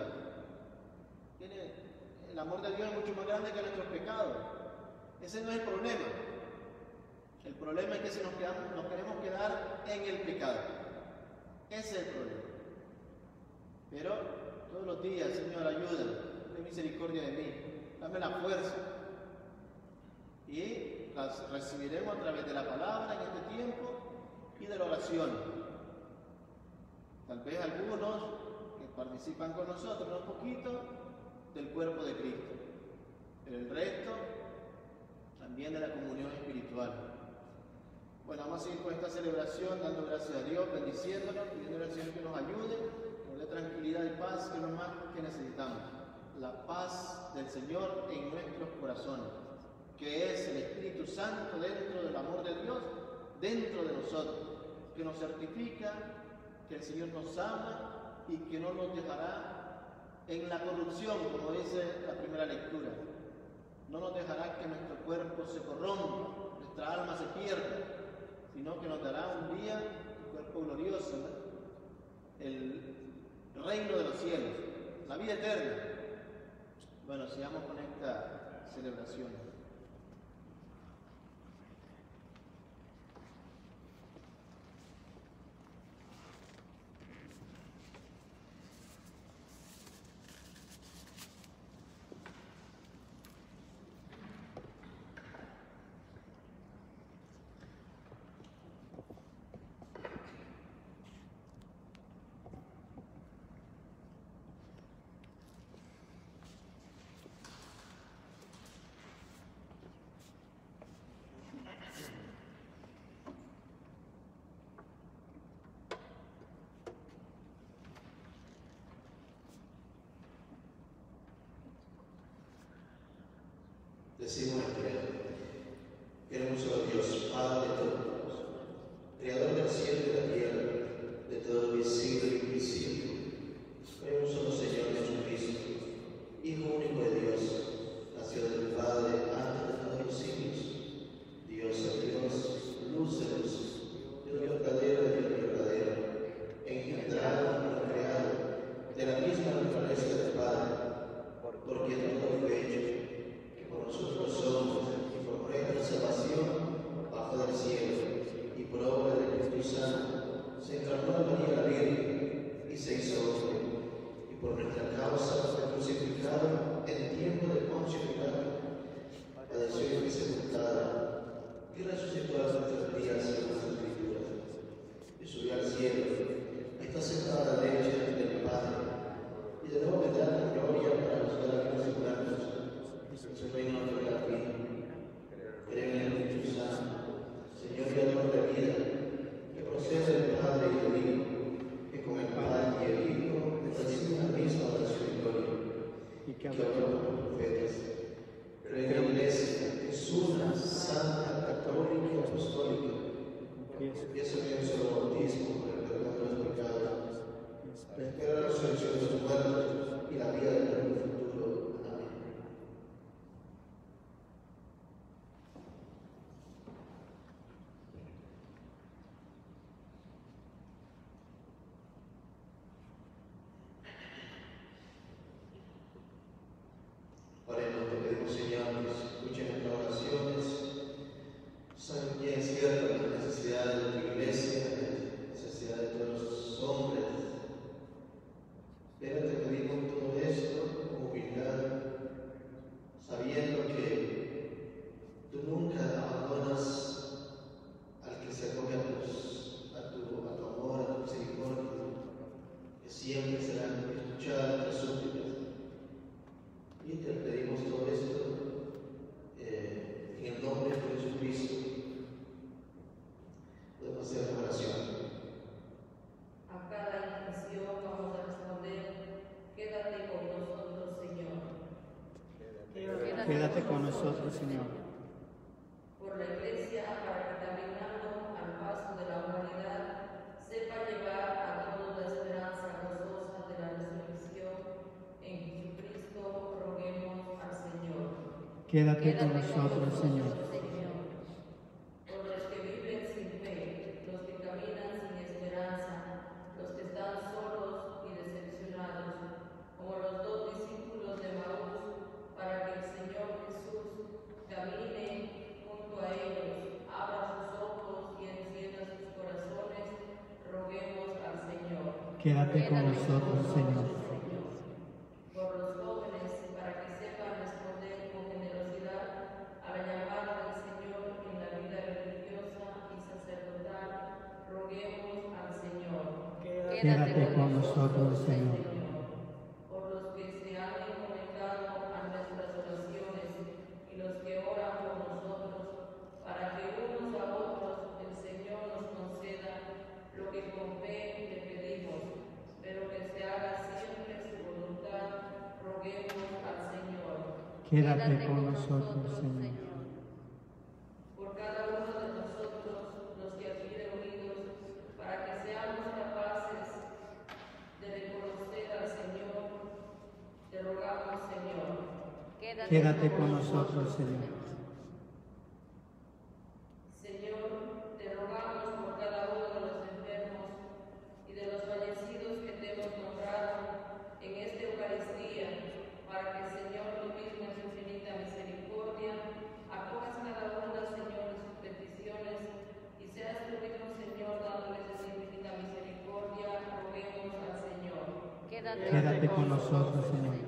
El amor de Dios es mucho más grande que nuestros pecados. Ese no es el problema. El problema es que si nos queremos quedar en el pecado. Ese es el problema. Pero todos los días: Señor, ayúdame, ten misericordia de mí, dame la fuerza. Y las recibiremos a través de la palabra en este tiempo y de la oración. Tal vez algunos que participan con nosotros, un poquito del cuerpo de Cristo, pero el resto también de la comunión espiritual. Bueno, vamos a seguir con esta celebración, dando gracias a Dios, bendiciéndonos, pidiendo al Señor que nos ayude, que nos dé tranquilidad y paz, que es lo más que necesitamos. La paz del Señor en nuestros corazones, que es el Espíritu Santo dentro del amor de Dios, dentro de nosotros, que nos certifica que el Señor nos ama y que no nos dejará en la corrupción, como dice la primera lectura. No nos dejará que nuestro cuerpo se corrompa, nuestra alma se pierda, sino que nos dará un día un cuerpo glorioso, ¿no? El reino de los cielos, la vida eterna. Bueno, sigamos con esta celebración. Decimos al Creador: hermoso Dios, Padre de todos, Creador del cielo y de la tierra, de todo visible e invisible. Hay un solo Señor Jesucristo, Hijo único de Dios, nació del Padre antes de todos los siglos. Dios es Dios, luz de luz, Dios verdadero de Dios verdadero, engendrado y creado, de la misma naturaleza del Padre, por quien todo fue hecho. Nosotros somos y por nuestra salvación bajo del cielo y por obra del Espíritu Santo Quédate con nosotros, Señor. Por la Iglesia, para que caminando al paso de la humanidad, sepa llevar a todos la esperanza gozosa de la resurrección. En Jesucristo roguemos al Señor. Quédate con nosotros, Señor. Por los que viven sin fe, los que caminan sin esperanza, los que están solos y decepcionados, como los dos discípulos de Maús, para que el Señor Jesús camine junto a ellos, abra sus ojos y encienda sus corazones, roguemos al Señor. Quédate con nosotros, Señor. Por los jóvenes, para que sepan responder con generosidad a la llamada del Señor en la vida religiosa y sacerdotal, roguemos al Señor. Quédate con nosotros, Señor. Por los que se han encomendado a nuestras oraciones y los que oran por nosotros, para que unos a otros el Señor nos conceda lo que con fe le pedimos, pero que se haga siempre su voluntad, roguemos al Señor. Quédate con nosotros, Señor. Por cada uno de nosotros, los que aquí reunidos, para que seamos capaces de reconocer al Señor, te rogamos, Señor. Quédate con nosotros, Señor. Señor, te rogamos por cada uno de los enfermos y de los fallecidos que te hemos nombrado en esta Eucaristía, para que el Señor lo mismo en su infinita misericordia acojas cada una, Señor, de sus peticiones y seas tú mismo, Señor, dándoles esa infinita misericordia, roguemos al Señor. Quédate con nosotros, Señor.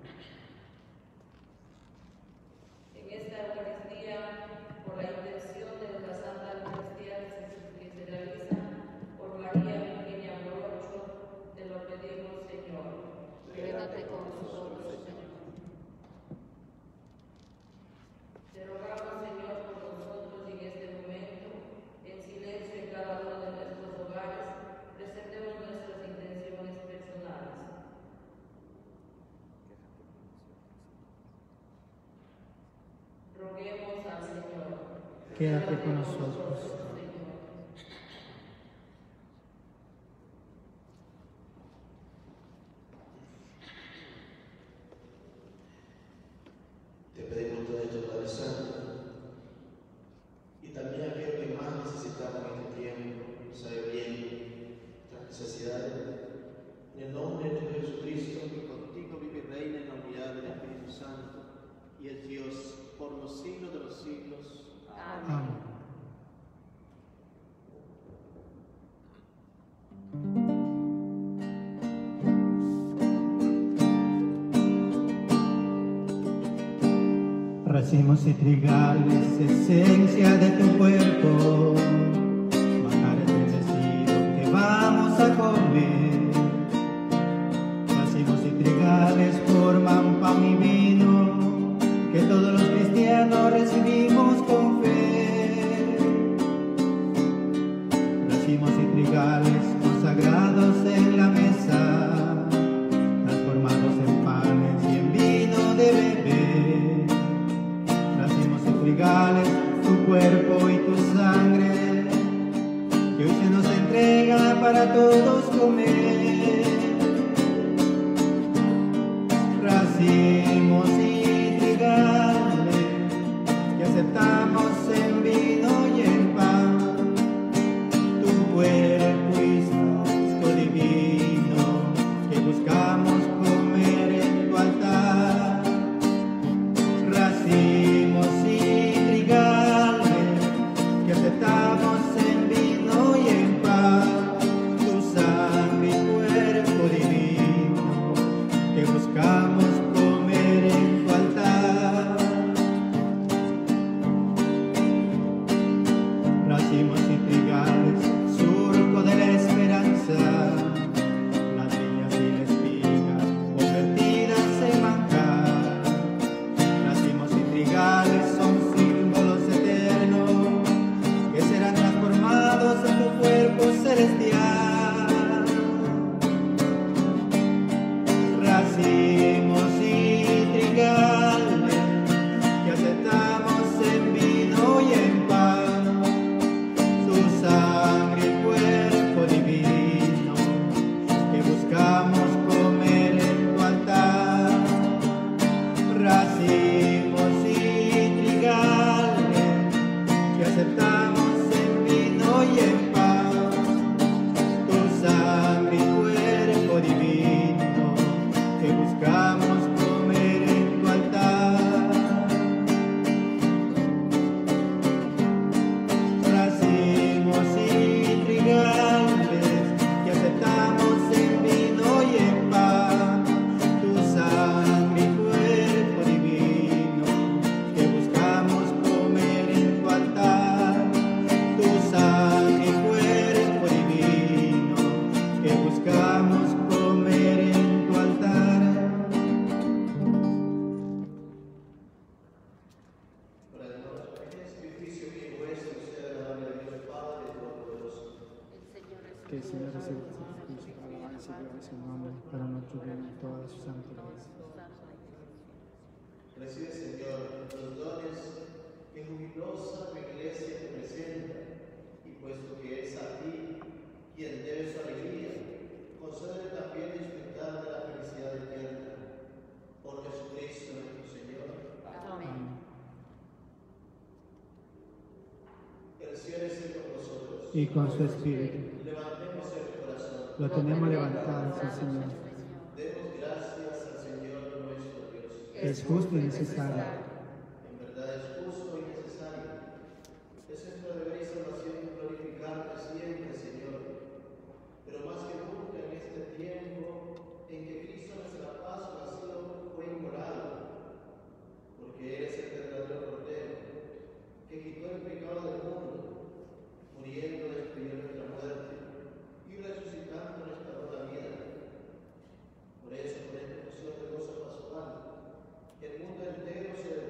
En esta Eucaristía, por la intención de la Santa Eucaristía que se realiza por María Virginia Morocho, te lo pedimos, Señor. Quédate con nosotros, Señor. Te rogamos, Señor, por nosotros y en este momento, en silencio en cada uno de nuestros hogares, presentemos nuestras intenciones personales. Roguemos al Señor. Quédate con nosotros. Te pedimos todo esto, Padre Santo, y también aquello que más necesitamos en este tiempo, sabe bien nuestras necesidades. En el nombre de Jesucristo, Que contigo vive y reina en la unidad del Espíritu Santo y es Dios por los siglos de los siglos. Amén. Racimos y trigales, esencia de tu cuerpo, manjares bendecidos que vamos a comer. Racimos y trigales forman pan y vino, que todos los cristianos recibimos con fe. Racimos y trigales consagrados en la mesa, transformados en panes y en vino de beber. Racimos y trigales, tu cuerpo y tu sangre, que hoy se nos entrega para todos comer. Racimos y trigales, que aceptamos en vino y en pan, tu cuerpo y santo divino, que buscamos comer en tu altar. Racimos y trigales, que aceptamos en vino y en pan, tu sangre y cuerpo buscamos comer en tu altar. Para el sacrificio que vuestro sea agradable a Dios Padre Todopoderoso. Que el Señor reciba el sacrificio, alabanza y gloria a su nombre, para nuestro bien y toda su santidad. Recibe, Señor, los dones que jubilosa tu iglesia te presenta, y puesto que es a ti quien debe su alegría, concédele también disfrutar de la felicidad eterna. Por Jesucristo nuestro Señor. Amén. El Señor esté con vosotros. Y con su espíritu. Levantemos el corazón. Lo tenemos levantado hacia el Señor. Demos gracias al Señor nuestro Dios. Es justo y necesario. En verdad es justo y necesario. Es nuestro deber y salvación glorificarte siempre, Señor. Pero más que nunca en este tiempo en que Cristo nuestra Pascua ha sido fue inmolado, porque eres el verdadero Cordero, que quitó el pecado del mundo, muriendo destruyó nuestra muerte y resucitando nuestra nueva vida. Por eso, con esta función de gozo pascual, el mundo entero se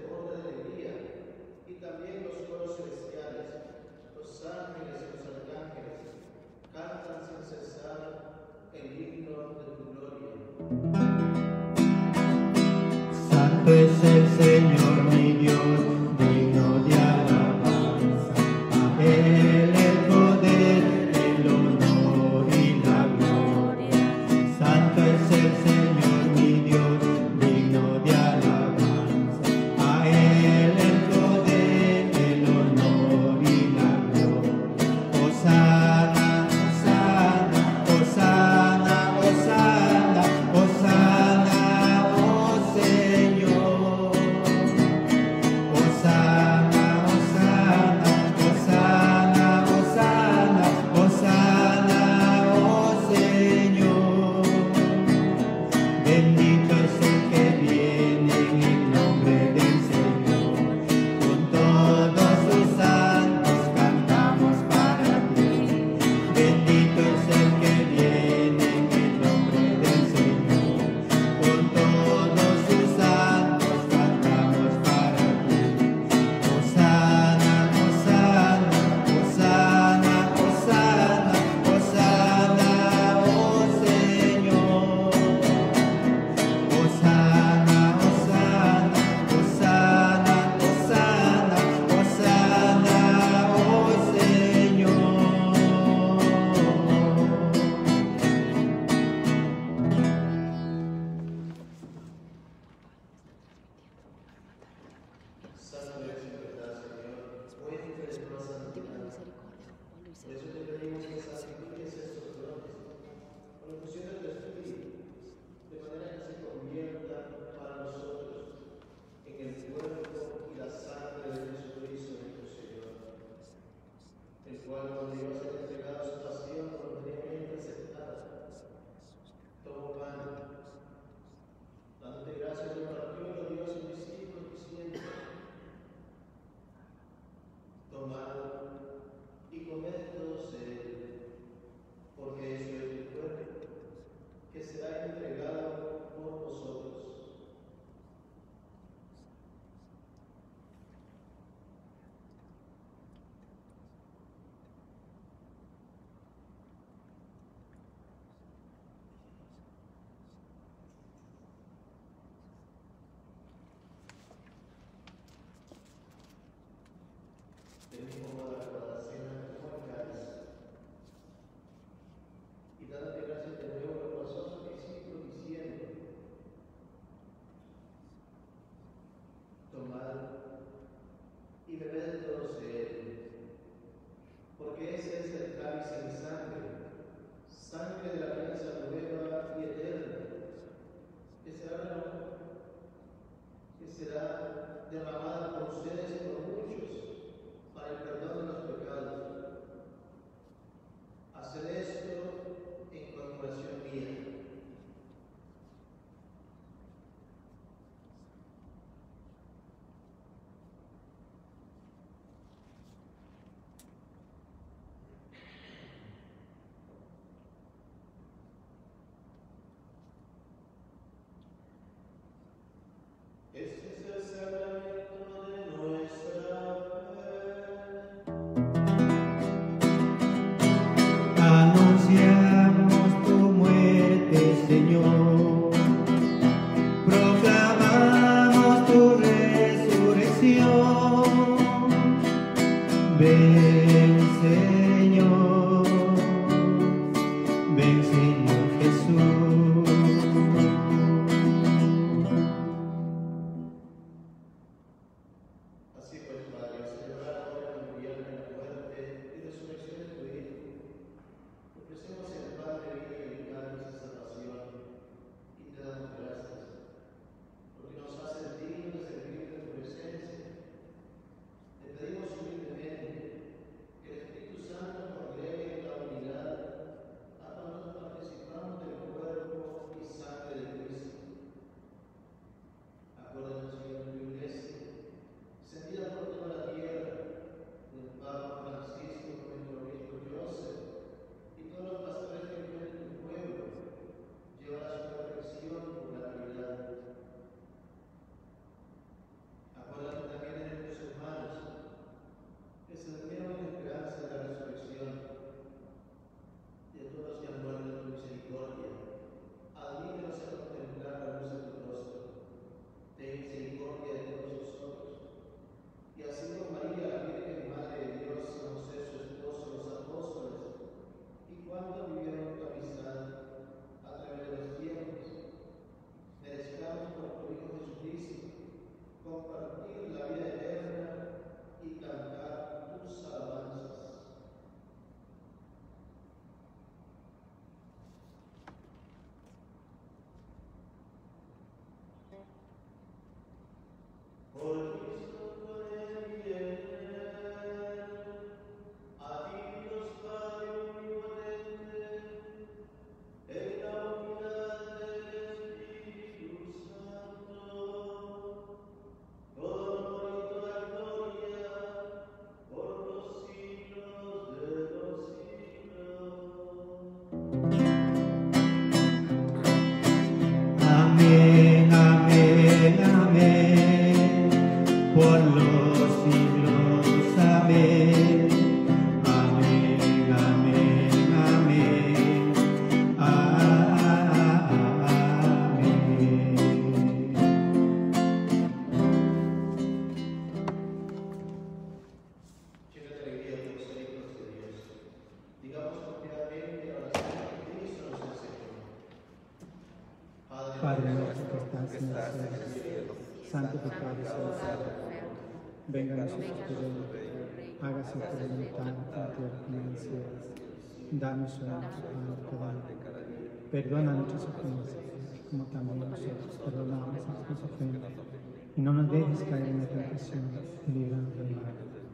Padre nuestro que estás en el cielo, santificado sea tu nombre. Venga a nosotros tu reino, hágase tu voluntad en la tierra como en el cielo. Danos hoy nuestro pan de cada día. Perdona nuestras ofensas, como también nosotros perdonamos a los que nos ofenden. Y no nos dejes caer en la tentación, y líbranos del mal.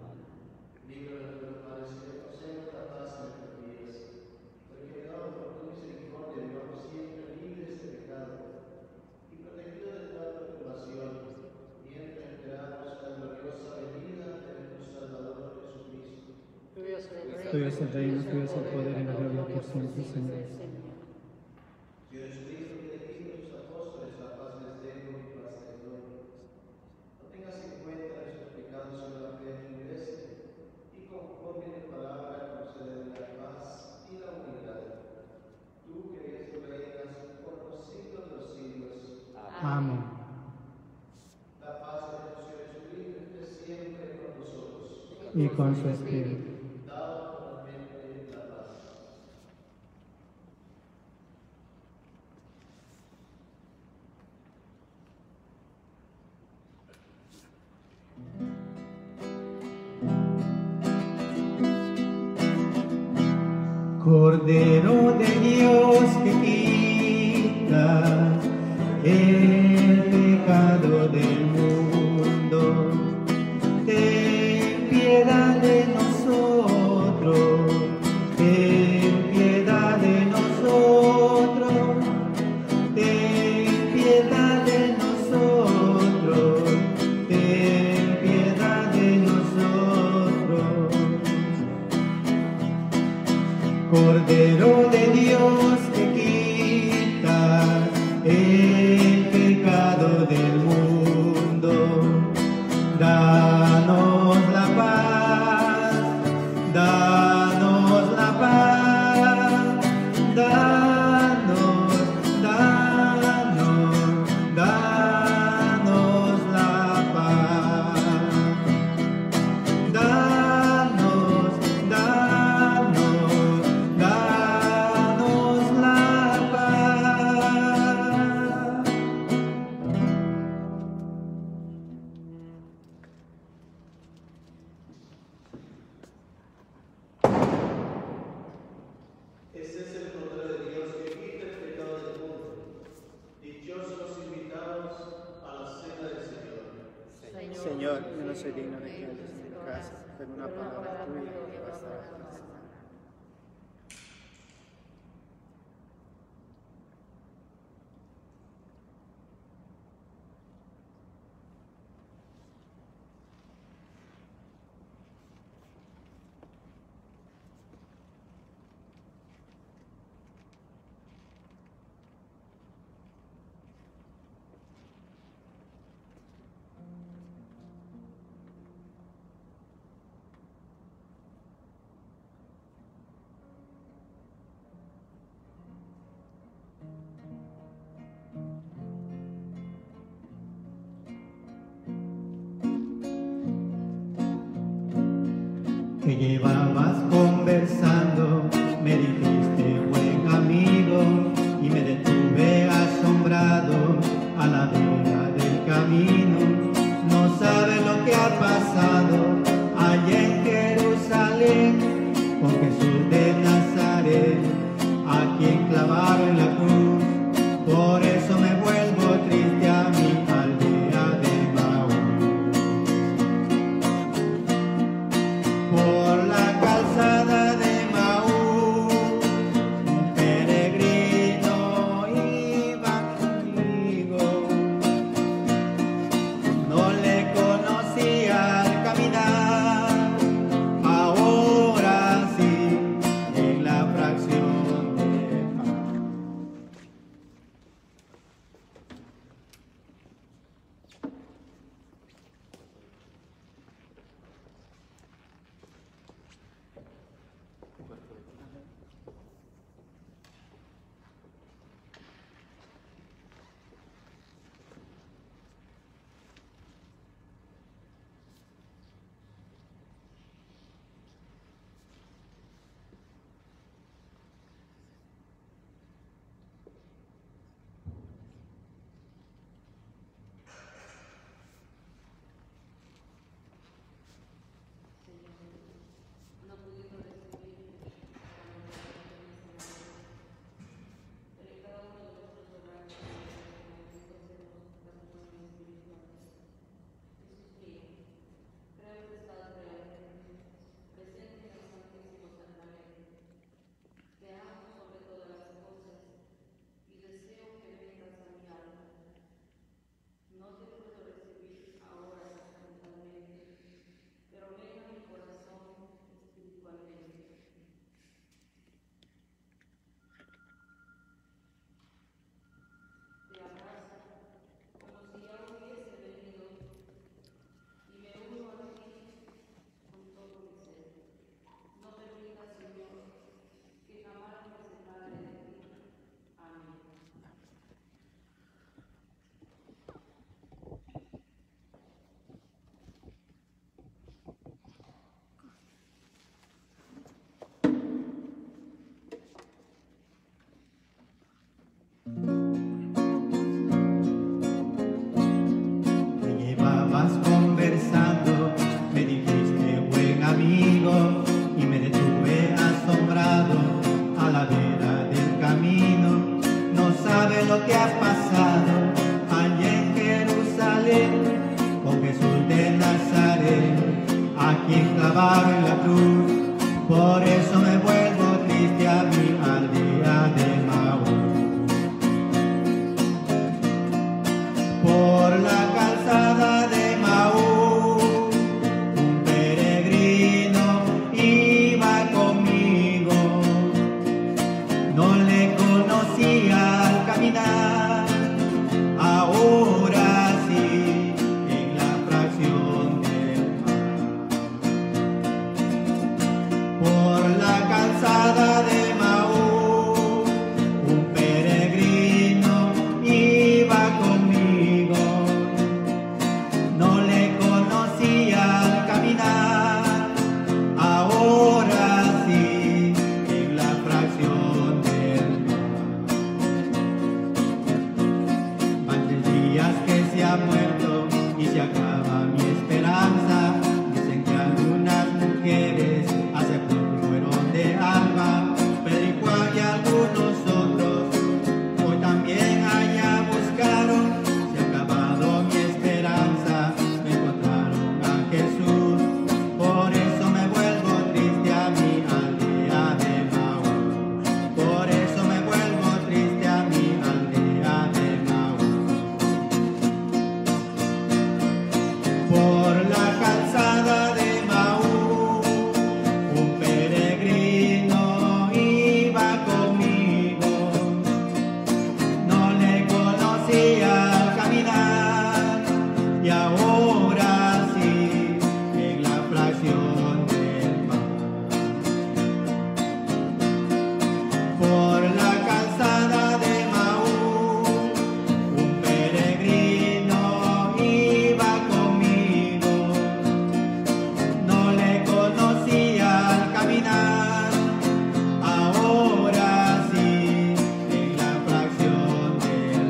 Tuyo es el reino, tuyo es el poder y la gloria por siempre, Señor. Señor Jesucristo, que dijiste a tus apóstoles, la paz les dejo y paz les doy. No tengas en cuenta nuestros pecados, solo la fe en tu iglesia, y conforme a tu palabra concede la paz y la unidad. Tú que eres y reinas por los siglos de los siglos. Amén. La paz de nuestro Señor Jesucristo esté siempre con nosotros. Y con su espíritu. Cordero de Dios que quitas el pecado del mundo, ten piedad de nosotros, ten piedad de nosotros, ten piedad de nosotros, ten piedad de nosotros. Cordero de Dios que quitas el pecado del mundo, danos la paz, danos la paz, danos la paz, danos la paz. Este es el Cordero de Dios que quita el pecado del mundo. Dichosos los invitados a la cena del Señor. Señor, yo no soy digno de que entres en mi casa, pero una palabra tuya que bastará para sanar. Que llevabas conversando, me dijiste buen amigo, y me detuve asombrado a la vera del camino. No sabes lo que ha pasado allá en Jerusalén con Jesús de Nazaret, a quien clavaron en la cruz. Por eso me vuelvo triste a mi aldea de Maús. Por la lo que ha pasado allí en Jerusalén con Jesús de Nazaret, a quien clavaron en la cruz. Por eso me vuelvo triste a mi aldea de Maús. Por la calzada de Maús, un peregrino iba conmigo. No le conocía al caminar, ahora sí, en la fracción del mar. Por la calzada de Maús, un peregrino iba conmigo. No le conocía al caminar, ahora sí, en la fracción del mar. Van 3 días que se ha muerto y se acaba mi esperanza. Dicen que algunas mujeres hace poco fueron de alma, Pedro y Juan y algunos otros hoy también allá buscaron. Se ha acabado mi esperanza, me encontraron a Jesús. Por eso me vuelvo triste a mi aldea de Maús. Por eso me vuelvo triste a mi aldea de Maús. Por la calzada de Maús, un peregrino iba conmigo. No le conocía al caminar, y ahora sí, en la fracción del mar. Por la calzada de Maús, un peregrino iba conmigo. No le conocía al caminar, ahora sí, en la fracción del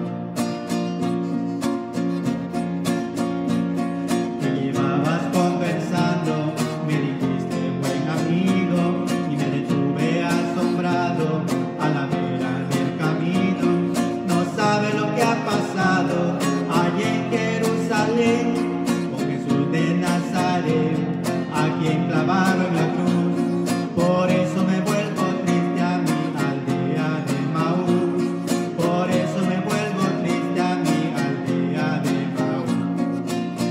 mar. Te llevabas conversando, me dijiste buen amigo, y me detuve asombrado a la vera del camino. No sabe lo que ha pasado allí en Jerusalén con Jesús de Nazaret, a quien clavaron en la cruz. Por eso me vuelvo triste a mi aldea de Maús. Por eso me vuelvo triste a mi aldea de Maús.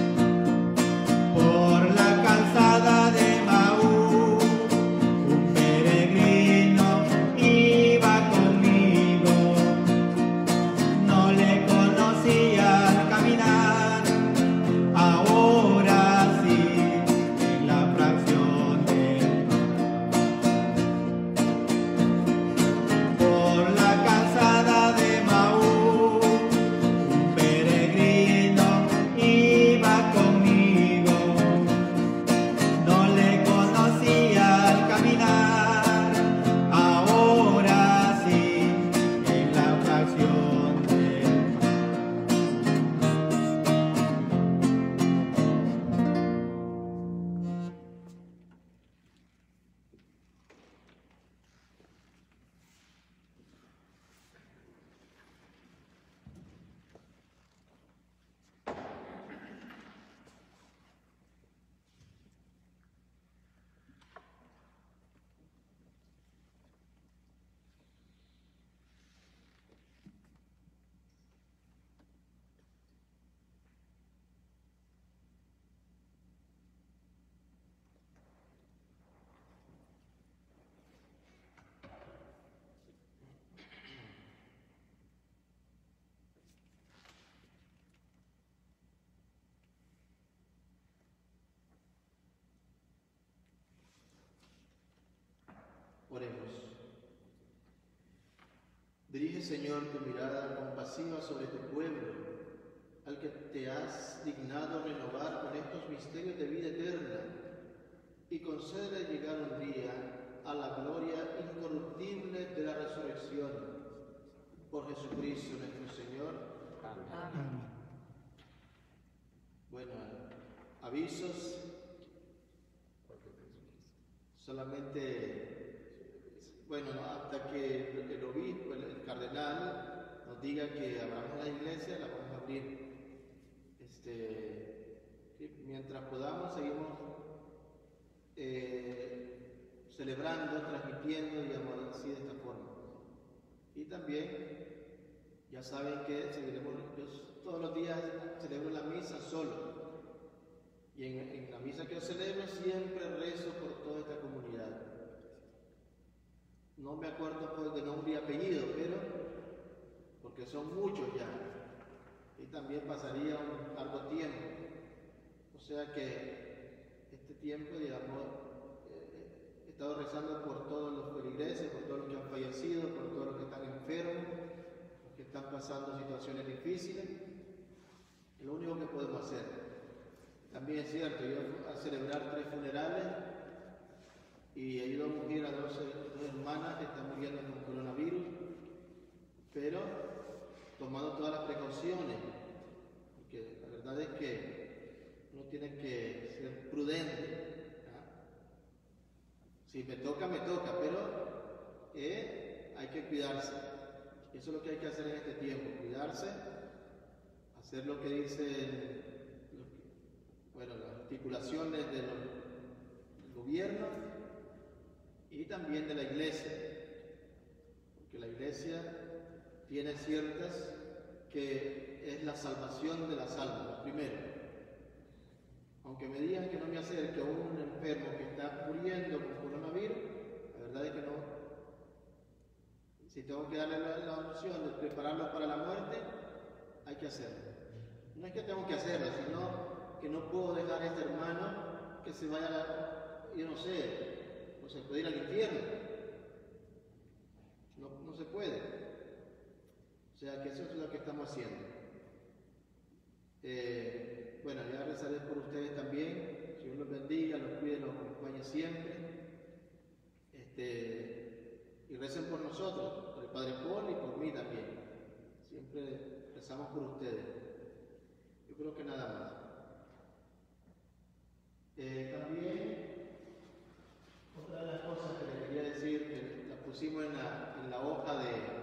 Por la calzada de Maús, un peregrino iba conmigo. No le conocía al caminar, ahora sí, en la fracción del mar. Por la calzada de Maús, un peregrino iba conmigo. No le conocía al caminar, ahora sí, en la fracción del mar. Oremos. Dirige, Señor, tu mirada compasiva sobre tu pueblo, al que te has dignado renovar con estos misterios de vida eterna, y concede llegar un día a la gloria incorruptible de la resurrección. Por Jesucristo nuestro Señor. Amén. Bueno, avisos. Solamente, bueno, hasta que el obispo, el cardenal, nos diga que abramos la iglesia, la vamos a abrir. Mientras podamos, seguimos celebrando, transmitiendo, digamos así, de esta forma. Y también, ya saben que seguiremos, yo todos los días celebro la misa solo. Y en la misa que yo celebro siempre rezo por toda esta comunidad. No me acuerdo pues, de nombre y apellido, pero porque son muchos ya. Y también pasaría un largo tiempo. O sea que este tiempo, digamos, he estado rezando por todos los feligreses, por todos los que han fallecido, por todos los que están enfermos, los que están pasando situaciones difíciles. Es lo único que podemos hacer. También es cierto, yo a celebrar 3 funerales y he ido a ungir a dos hermanas que están muriendo con coronavirus, pero tomando todas las precauciones, porque la verdad es que uno tiene que ser prudente. Si me toca, pero hay que cuidarse. Eso es lo que hay que hacer en este tiempo, cuidarse, hacer lo que dicen las articulaciones del gobierno y también de la iglesia, porque la iglesia tiene ciertas que es la salvación de las almas, primero. Aunque me digan que no me acerque a un enfermo que está muriendo con coronavirus, la verdad es que no. Si tengo que darle la opción de prepararlo para la muerte, hay que hacerlo. No es que tengo que hacerlo, sino que no puedo dejar a este hermano que se vaya, yo no sé, o se puede ir al infierno. No se puede. O sea que eso es lo que estamos haciendo. Ya rezaré por ustedes también. Dios los bendiga, los cuide, los acompañe siempre. Y recen por nosotros, por el Padre Paul y por mí también. Siempre rezamos por ustedes. Yo creo que nada más. También, otra de las cosas que les quería decir, que la pusimos en la hoja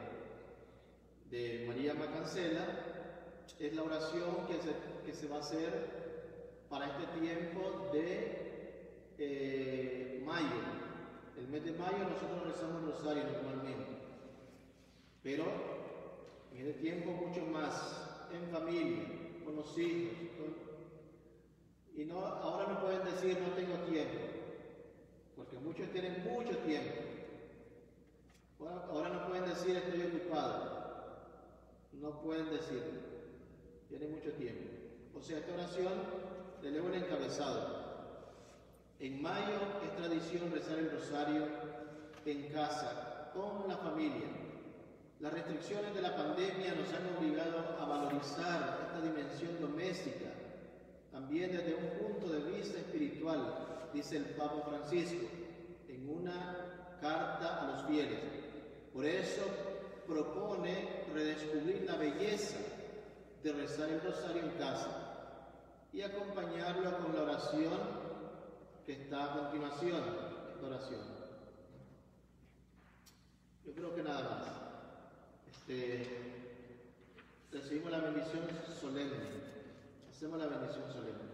de María Macancela, es la oración que se va a hacer para este tiempo de mayo. El mes de mayo nosotros rezamos rosario normalmente, pero en este tiempo mucho más, en familia, con los hijos, y ahora no pueden decir no tengo tiempo, porque muchos tienen mucho tiempo. Ahora no pueden decir estoy ocupado, no pueden decirlo, tienen mucho tiempo. O sea, esta oración le leo el encabezado. En mayo es tradición rezar el rosario en casa, con la familia. Las restricciones de la pandemia nos han obligado a valorizar esta dimensión doméstica, también desde un punto de vista espiritual, dice el Papa Francisco en una carta a los fieles. Por eso propone redescubrir la belleza de rezar el rosario en casa y acompañarlo con la oración que está a continuación, esta oración. Yo creo que nada más. Recibimos la bendición solemne. Hacemos la bendición solemne.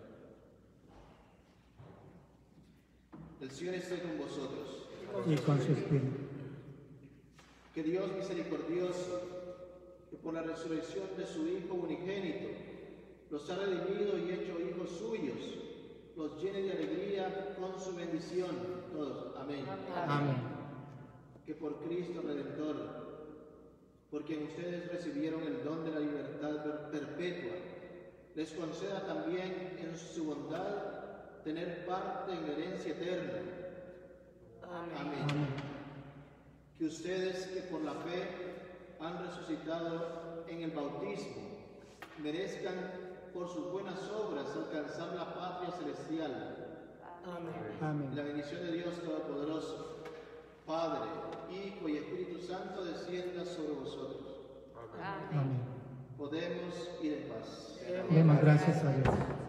El Señor esté con vosotros. Y con su espíritu. Que Dios misericordioso, que por la resurrección de su Hijo unigénito, los ha redimido y hecho hijos suyos, los llene de alegría con su bendición. Todos. Amén. Amén. Que por Cristo Redentor, por quien ustedes recibieron el don de la libertad perpetua, les conceda también en su bondad tener parte en la herencia eterna. Amén. Amén. Que ustedes que por la fe han resucitado en el bautismo, merezcan por sus buenas obras alcanzar la patria celestial. Amén. Amén. La bendición de Dios Todopoderoso, Padre, Hijo y Espíritu Santo, descienda sobre vosotros. Amén. Amén. Podemos ir en paz. Demos gracias a Dios.